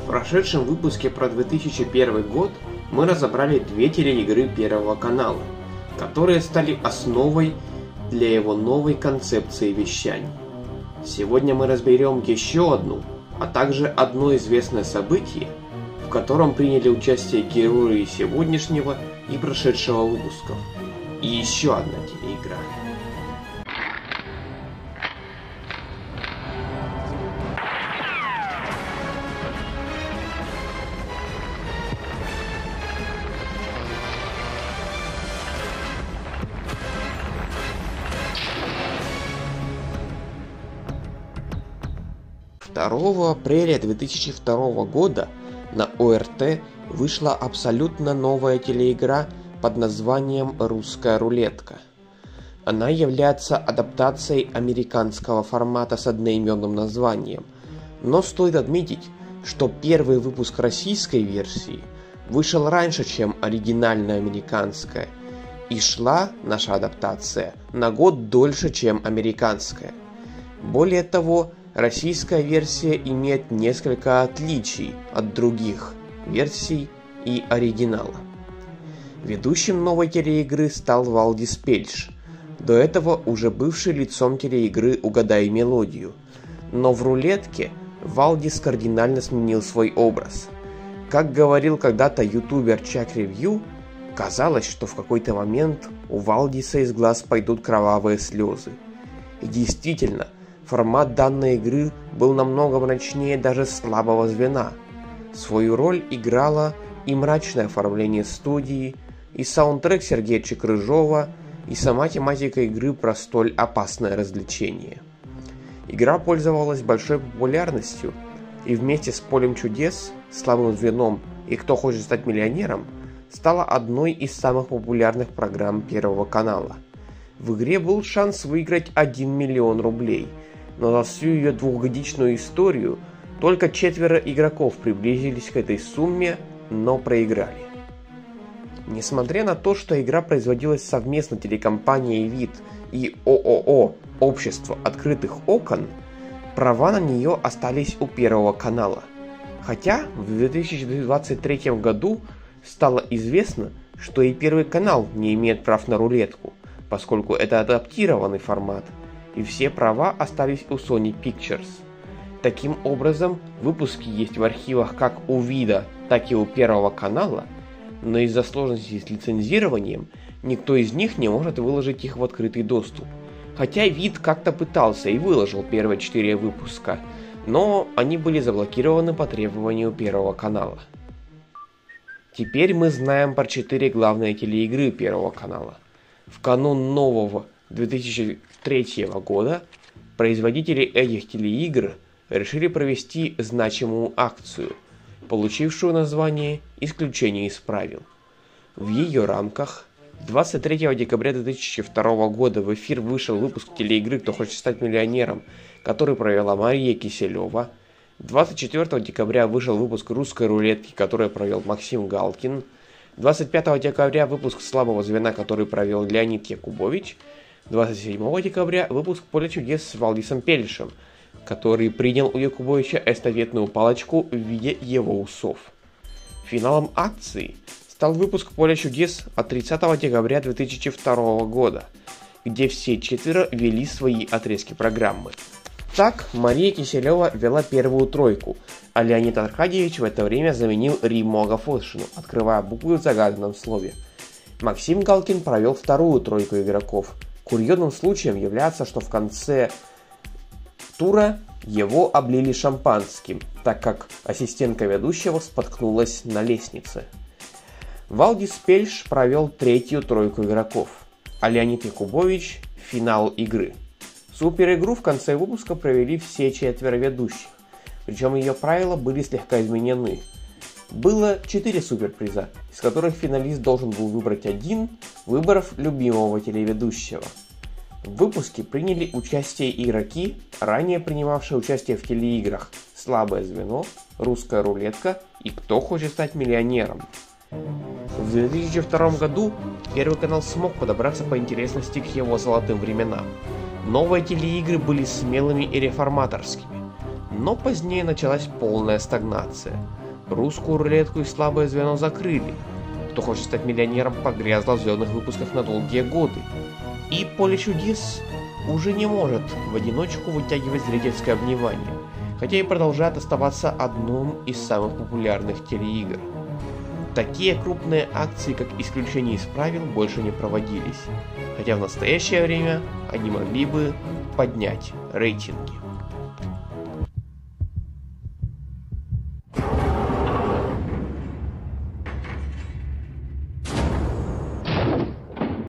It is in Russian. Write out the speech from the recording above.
В прошедшем выпуске про 2001 год мы разобрали две телеигры Первого канала, которые стали основой для его новой концепции вещания. Сегодня мы разберем еще одну, а также одно известное событие, в котором приняли участие герои сегодняшнего и прошедшего выпусков. И еще одна телеигра. «2 апреля 2002 года на ОРТ вышла абсолютно новая телеигра под названием «Русская рулетка». Она является адаптацией американского формата с одноименным названием, но стоит отметить, что первый выпуск российской версии вышел раньше, чем оригинальная американская, и шла наша адаптация на год дольше, чем американская. Более того, российская версия имеет несколько отличий от других версий и оригинала. Ведущим новой телеигры стал Валдис Пельш, до этого уже бывший лицом телеигры «Угадай мелодию». Но в рулетке Валдис кардинально сменил свой образ. Как говорил когда-то ютубер Чак Ревью, казалось, что в какой-то момент у Валдиса из глаз пойдут кровавые слезы. И действительно, формат данной игры был намного мрачнее даже слабого звена. Свою роль играло и мрачное оформление студии, и саундтрек Сергея Чекрыжова, и сама тематика игры про столь опасное развлечение. Игра пользовалась большой популярностью, и вместе с Полем чудес, Слабым звеном и Кто хочет стать миллионером стала одной из самых популярных программ Первого канала. В игре был шанс выиграть 1 миллион рублей, но за всю ее двухгодичную историю только 4 игроков приблизились к этой сумме, но проиграли. Несмотря на то, что игра производилась совместно телекомпанией ВИД и ООО «Общество открытых окон», права на нее остались у Первого канала. Хотя в 2023 году стало известно, что и Первый канал не имеет прав на рулетку, поскольку это адаптированный формат, и все права остались у Sony Pictures. Таким образом, выпуски есть в архивах как у ВИДа, так и у Первого канала, но из-за сложностей с лицензированием никто из них не может выложить их в открытый доступ. Хотя ВИД как-то пытался и выложил первые 4 выпуска, но они были заблокированы по требованию Первого канала. Теперь мы знаем про 4 главные телеигры Первого канала. В канун нового 2003 года производители этих телеигр решили провести значимую акцию, получившую название «Исключение из правил». В ее рамках 23 декабря 2002 года в эфир вышел выпуск телеигры «Кто хочет стать миллионером», который провела Мария Киселева. 24 декабря вышел выпуск «Русской рулетки», который провел Максим Галкин. 25 декабря выпуск «Слабого звена», который провел Леонид Якубович. 27 декабря выпуск «Поля чудес» с Валдисом Пельшем, который принял у Якубовича эстафетную палочку в виде его усов. Финалом акции стал выпуск «Поля чудес» от 30 декабря 2002 года, где все 4 вели свои отрезки программы. Так, Мария Киселева вела первую тройку, а Леонид Аркадьевич в это время заменил Римму Агафоншину, открывая буквы в загаданном слове. Максим Галкин провел вторую тройку игроков. Курьезным случаем является, что в конце тура его облили шампанским, так как ассистентка ведущего споткнулась на лестнице. Валдис Пельш провел третью тройку игроков, а Леонид Якубович – финал игры. Суперигру в конце выпуска провели все 4 ведущих, причем ее правила были слегка изменены. Было 4 суперприза, из которых финалист должен был выбрать один, выбрав любимого телеведущего. В выпуске приняли участие игроки, ранее принимавшие участие в телеиграх «Слабое звено», «Русская рулетка» и «Кто хочет стать миллионером». В 2002 году Первый канал смог подобраться по интересности к его золотым временам. Новые телеигры были смелыми и реформаторскими. Но позднее началась полная стагнация. Русскую рулетку и слабое звено закрыли. Кто хочет стать миллионером, погрязла в звездных выпусках на долгие годы. И Поле чудес уже не может в одиночку вытягивать зрительское внимание, хотя и продолжает оставаться одним из самых популярных телеигр. Такие крупные акции, как исключение из правил, больше не проводились, хотя в настоящее время они могли бы поднять рейтинги.